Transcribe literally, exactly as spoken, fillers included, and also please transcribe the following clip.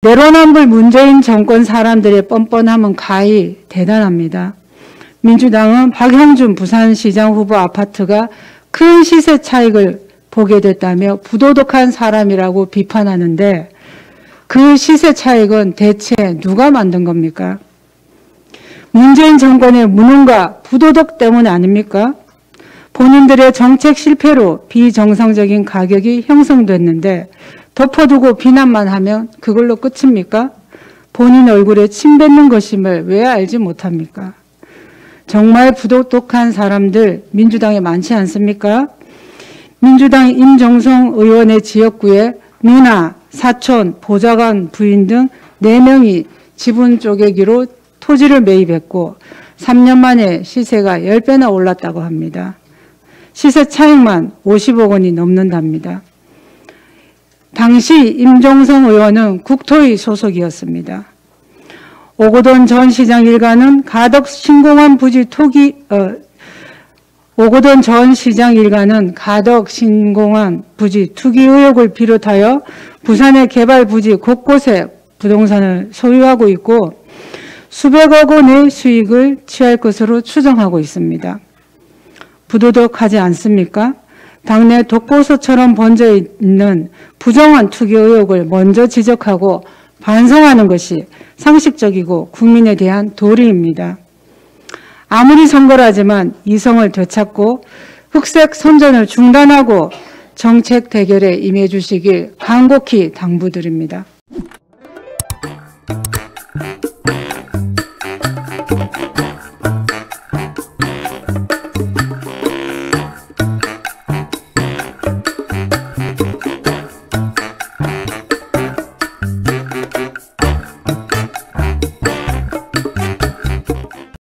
내로남불 문재인 정권 사람들의 뻔뻔함은 가히 대단합니다. 민주당은 박형준 부산시장 후보 아파트가 큰 시세 차익을 보게 됐다며 부도덕한 사람이라고 비판하는데 그 시세 차익은 대체 누가 만든 겁니까? 문재인 정권의 무능과 부도덕 때문 아닙니까? 본인들의 정책 실패로 비정상적인 가격이 형성됐는데 덮어두고 비난만 하면 그걸로 끝입니까? 본인 얼굴에 침 뱉는 것임을 왜 알지 못합니까? 정말 부도덕한 사람들 민주당에 많지 않습니까? 민주당 임정성 의원의 지역구에 누나, 사촌, 보좌관, 부인 등 네 명이 지분 쪼개기로 토지를 매입했고 삼 년 만에 시세가 십 배나 올랐다고 합니다. 시세 차익만 오십억 원이 넘는답니다. 당시 임종성 의원은 국토위 소속이었습니다. 오고돈 전 시장 일가는 가덕 신공항 부지 투기, 어, 오고돈 전 시장 일가는 가덕 신공항 부지 투기 의혹을 비롯하여 부산의 개발 부지 곳곳에 부동산을 소유하고 있고 수백억 원의 수익을 취할 것으로 추정하고 있습니다. 부도덕하지 않습니까? 당내 독보소처럼 번져 있는 부정한 투기 의혹을 먼저 지적하고 반성하는 것이 상식적이고 국민에 대한 도리입니다. 아무리 선거라지만 이성을 되찾고 흑색 선전을 중단하고 정책 대결에 임해 주시길 간곡히 당부드립니다.